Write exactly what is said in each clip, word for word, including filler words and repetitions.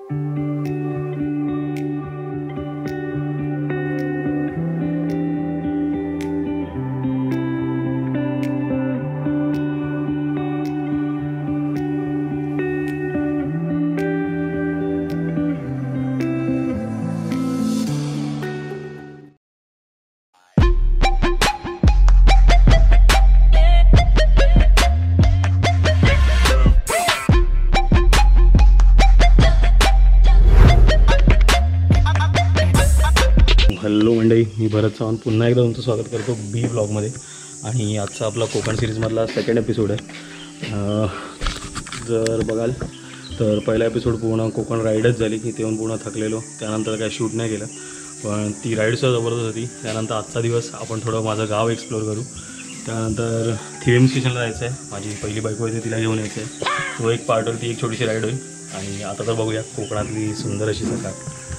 Hello मंडळी, मी भरत चव्हाण पुन्हा एकदा तुमचं स्वागत करतो बी ब्लॉगमध्ये. आणि आजचा आपला कोकण सिरीजमधला सेकंड एपिसोड आहे. जर बघाल तर पहिला एपिसोड पूर्ण कोकण राईडच झाली की तेव्हा पूर्ण थकलेलो, त्यानंतर काय शूट नाही केलं, पण ती राईडसुद्धा जबरदस्त होती. त्यानंतर आजचा दिवस आपण थोडं माझं गाव एक्सप्लोर करू. त्यानंतर थिएम स्टेशनला जायचं आहे, माझी पहिली बायको होती तिला घेऊन यायचं आहे. तो एक पार्ट होईल, ती एक छोटीशी राईड होईल. आणि आता तर बघूया कोकणातली सुंदर अशी सकाळ.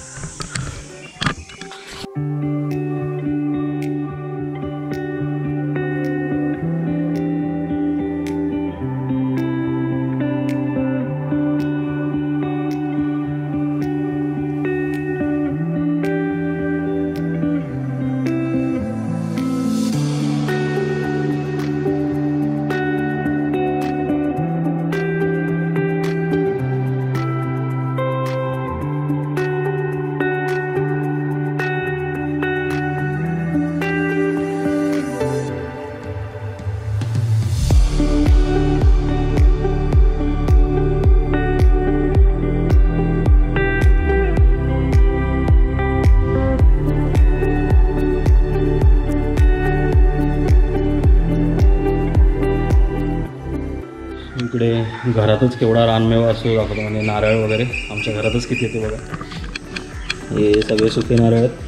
इकडे घरातच केवढा रानमेवा असतो दाखवतो, म्हणजे नारळ वगैरे आमच्या घरातच किती येते बघा. हे सगळे सुके नारळ आहेत,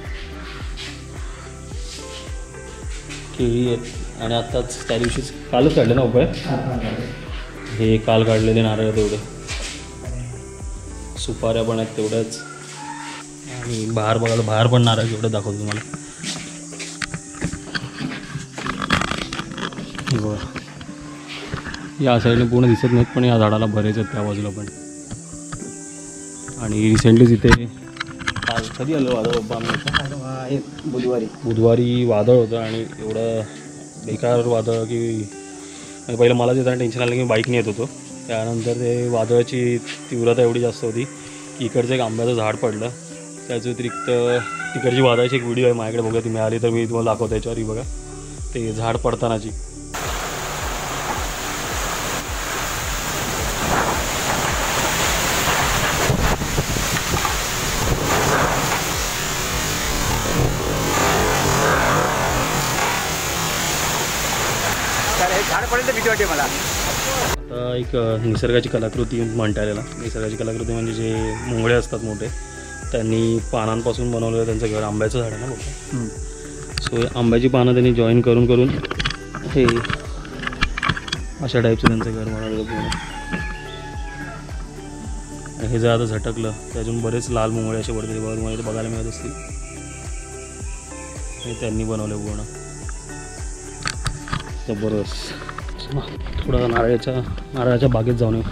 केळी आहेत. आणि आत्ताच त्या दिवशीच कालच काढले ना उपाय, हे काल काढलेले नारळ तेवढे. सुपाऱ्या पण आहेत तेवढ्याच. आणि बाहेर बघायला बाहेर पण नारळ एवढं दाखवतो तुम्हाला. हे बघा, या साईडने पूर्ण दिसत नाहीत, पण या झाडाला बरेच आहेत त्या बाजूला पण. आणि रिसेंटलीच इथे काल कधी आलं वादळ बाबा आम्ही बुधवारी बुधवारी वादळ होतं. आणि एवढं बेकार वादळ की म्हणजे पहिलं मला येताना टेन्शन आलं की मी बाईकने येत होतो. त्यानंतर ते वादळाची तीव्रता एवढी जास्त होती की इकडचं एक आंब्याचं झाड पडलं. त्याच व्यतिरिक्त तिकडची वादळाची एक व्हिडिओ आहे माझ्याकडे, बघा ती मिळाली तर मी तुम्हाला दाखवतो याच्यावर. बघा ते झाड पडतानाची. मला आता एक निसर्गाची कलाकृती म्हणता येईल. निसर्गाची कलाकृती म्हणजे जे मुंगळे असतात मोठे, त्यांनी पानांपासून बनवलेलं त्यांचं घर. आंब्याचं झाड आहे ना बघा. सो आंब्याची पानं त्यांनी जॉईन करून करून हे अशा टाईपचं त्यांचं घर बनवलेलं पूर्ण. आणि हे जर आता झटकलं तर अजून बरेच लाल मुंगळे असे वरती बघायला बघायला मिळत असतील. हे त्यांनी बनवलं पूर्ण. जबरदस्त. थोडं नारळाच्या नारळाच्या बागेत जाऊन येऊ.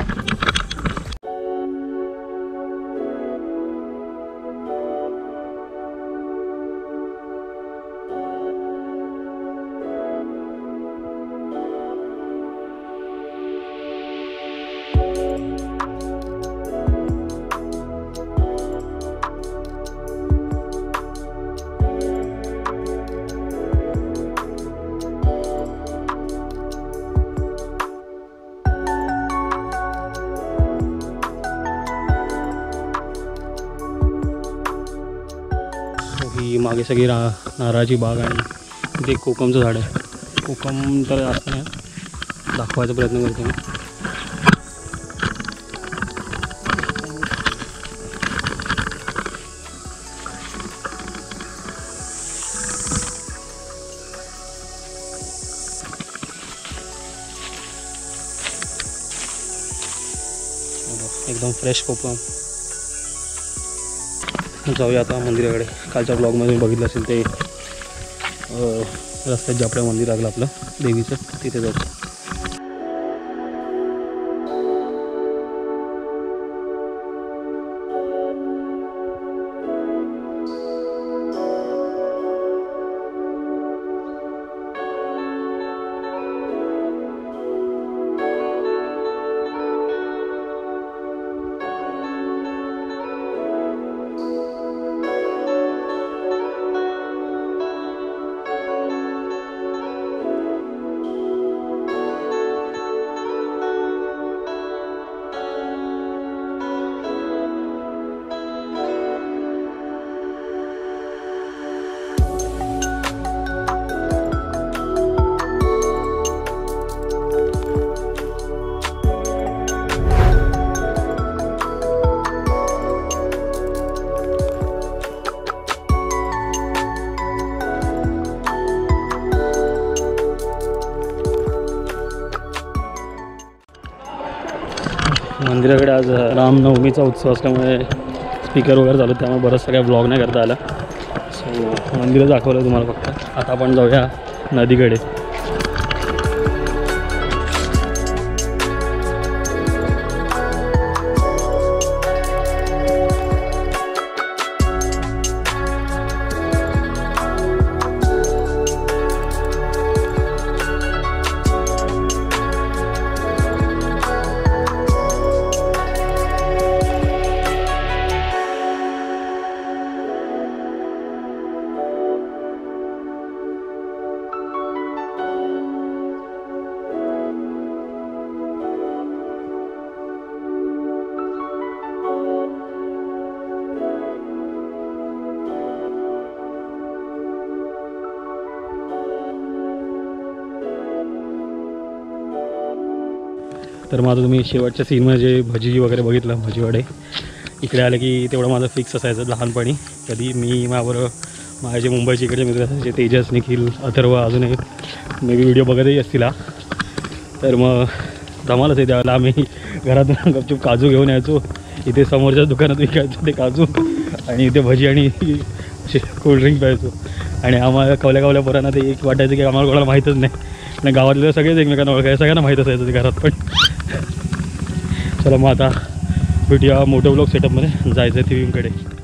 ही मागे सगळी रा नारळाची बाग आणि इथे कोकमचं झाड आहे. कोकम तर जास्त नाही, दाखवायचा प्रयत्न करतो मी. एकदम फ्रेश कोकम. जाऊया आता मंदिराकडे. कालच्या ब्लॉगमध्ये बघितलं असेल ते रस्त्यात जे आपल्या मंदिर लागलं आपलं देवीचं, तिथे जाऊ. मंदिराकडे आज रामनवमीचा उत्सव असल्यामुळे स्पीकर वगैरे चालू, त्यामुळे बरंच सगळ्या ब्लॉग नाही करता आला. सो मंदिरं दाखवलं तुम्हाला फक्त. आता आपण जाऊया नदीकडे. तर माझं तुम्ही शेवटच्या सीनमध्ये जे भजी वगैरे बघितलं, भजीवाडे इकडे आले की तेवढं माझं फिक्स असायचं लहानपणी. कधी मी माझ्याबरोबर माझे जे मुंबईचे इकडे मित्र असायचे, तेजस, निखिल, अथर्व, अजून एक मे बी व्हिडिओ बघतही असतील. तर मग धमालच आहे. त्यावेळेला आम्ही घरातून गपचूप काजू घेऊन यायचो, इथे समोरच्या दुकानात विकायचो ते काजू, आणि इथे भजी आणि कोल्ड्रिंक प्यायचो. आणि आम्हाला कवल्या कवल्या पोरांना ते एक वाटायचं की आम्हाला कोणाला माहीतच नाही, आणि गावातले सगळेच एकमेकांना ओळखायचे, सगळ्यांना माहीत असायचं ते घरात पण. चला मग आता भेटूया मोठं ब्लॉग सेटअपमध्ये. जायचं आहे थीमकडे.